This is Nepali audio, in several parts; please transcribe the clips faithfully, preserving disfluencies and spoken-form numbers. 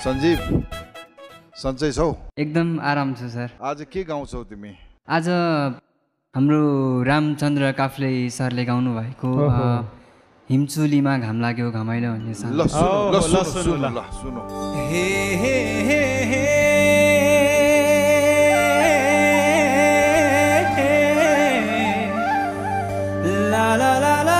सञ्जीव सन्चै छौ? एकदम आराम छु सर। आज के गाउँछौ तिमी? आज हाम्रो रामचन्द्र काफ्ले सरले गाउनु भएको हिमचुलीमा घाम लाग्यो घमाइलो भन्ने ल सुनु ल सुनु ल सुनु। हे हे हे हे ला ला ला ला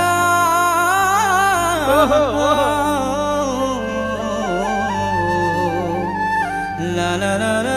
ला ला ला ला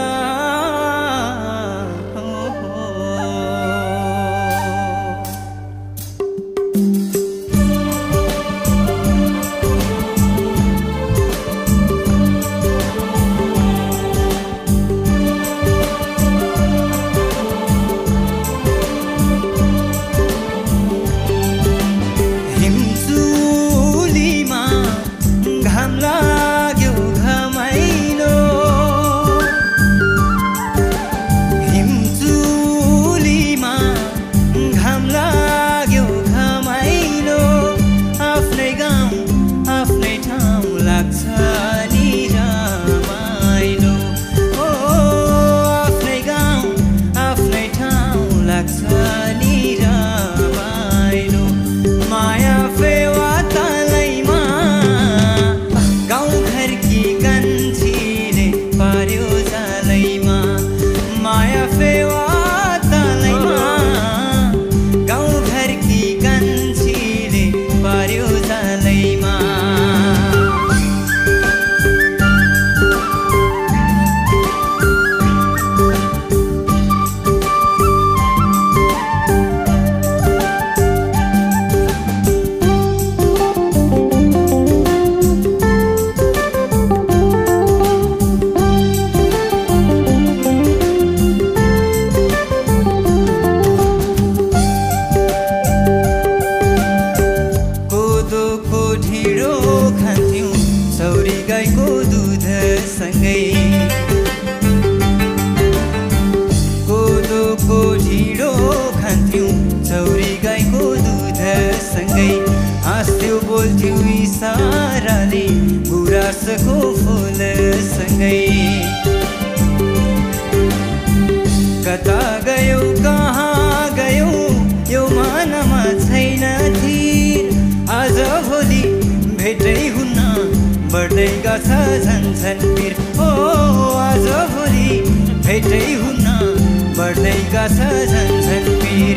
कता गयो कहाँ गयो यो मनमा छैन थिर आज भोलि भेटै हुन्न बढ्दै गछ झन्झन पीर ओ आज भोलि भेटै हुन्न बढ्दै गछ झन्झन पीर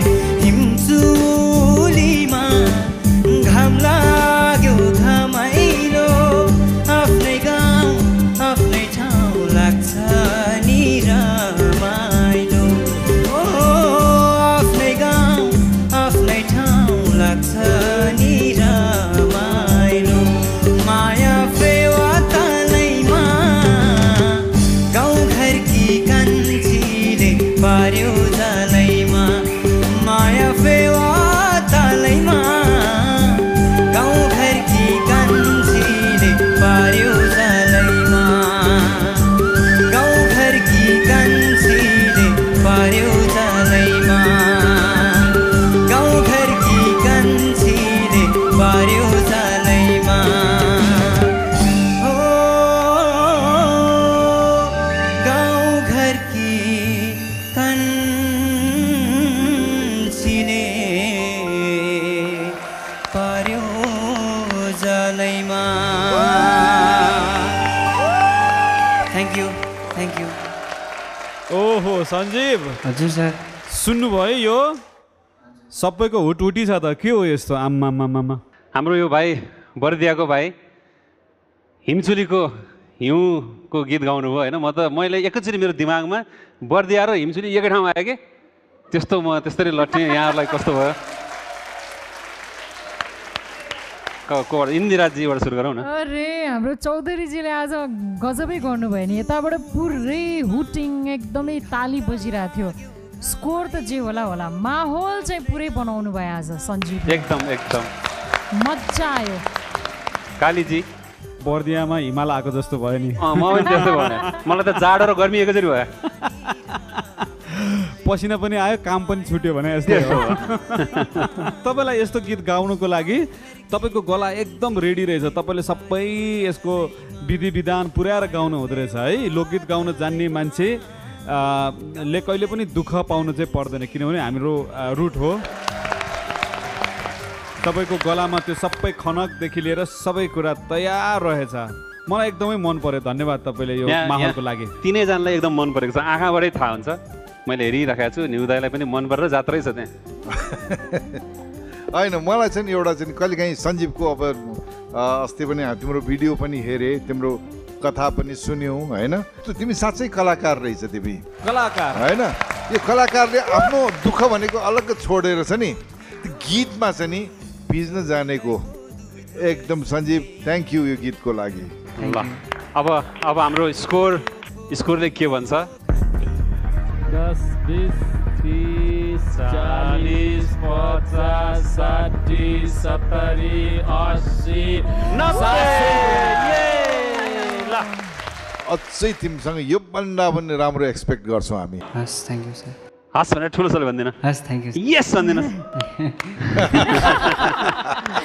हिमचुलीमा घाम लाग्यो घमाइलो आफ्नै गाउँ आफ्नै ठाउँ लाग्छ नि रमाइलो ओ आफ्नै गाउँ आफ्नै ठाउँ लाग्छ नि रमाइलो माया फेवा तलैमा गाउँ घरकी कान्छीले पार्यो जलैमा माया फेवा तलैमा गाउँ घरकी कान्छीले पार्यो जलैमा गाउँ घरकी कान्छीले पार्यो जलैमा गाउँ घरकी कान्छीले पार्यो जलैमा हो गाउँ घरकी कान्छीले पार्यो जलैमा। Thank you thank you. ओहो सञ्जीव, हजुर सर। सुन्नुभयो यो सबैको हुटहुटी छ त के हो यस्तो? आम्मा मामा हाम्रो यो भाइ बर्दियाको भाइ हिमचुलीको हिउँको गीत गाउनुभयो होइन। म त मैले एकैचोटि मेरो दिमागमा बर्दिया र हिमचुली एकै ठाउँमा आयो कि त्यस्तो म त्यसरी लट्ठेँ। यहाँहरूलाई कस्तो भयो? कोबाट इन्दिराजीबाट सुरु गरौँ न। अरे हाम्रो चौधरीजीले आज गजबै गर्नुभयो नि। यताबाट पुरै हुटिङ एकदमै ताली बजिरहेको थियो। स्कोर त जे होला होला, माहौल चाहिँ पुरै बनाउनु भयो आज सञ्जीव। एकदम एकदम मजा आयो। कालीजी बर्दियामा हिमाल आएको जस्तो भयो नि। म पनि त्यस्तो भने मलाई त जाडो र गर्मी एकैचोटि भयो। पसिना पनि आयो काम पनि छुट्यो भने यस्तै हो तपाईँलाई यस्तो गीत गाउनुको लागि तपाईँको गला एकदम रेडी रहेछ तपाईँले सबै यसको विधि विधान पुर्याएर गाउनु हुँदो रहेछ है लोकगीत गाउन जान्ने मान्छे ले कहिले पनि दुःख पाउनु चाहिँ पर्दैन किनभने हाम्रो रुट हो तपाईँको गलामा त्यो सबै खनकदेखि लिएर सबै कुरा तयार रहेछ मलाई एकदमै मन पर्यो धन्यवाद तपाईँले यो माहौलको लागि तिनैजनालाई एकदम मन परेको छ आँखाबाटै थाहा हुन्छ मैले हेरिराखेको छु निउदाईलाई पनि मन परेर जात्रै छ त्यहाँ होइन मलाई चाहिँ एउटा चाहिँ कहिलेकाहीँ सञ्जीवको अब अस्ति पनि तिम्रो भिडियो पनि हेरेँ तिम्रो कथा पनि सुन्यौँ होइन तिमी साँच्चै कलाकार रहेछ तिमी कलाकार होइन यो कलाकारले आफ्नो दुःख भनेको अलग छोडेर छ नि त्यो गीतमा चाहिँ नि भिज्न जानेको एकदम सञ्जीव थ्याङ्क यू यो गीतको लागि ल अब अब हाम्रो स्कोर स्कोरले के भन्छ दस बिस तीस चालीस पचास साठी सत्तरी अस्सी अझै तिमीसँग योभन्दा पनि राम्रो एक्सपेक्ट गर्छौँ हामी हस् थ्याङ्क यू सर हस् भनेर ठुलो ठुलो भन्दिनँ हस् थ्याङ्क यू यस भन्दिनँ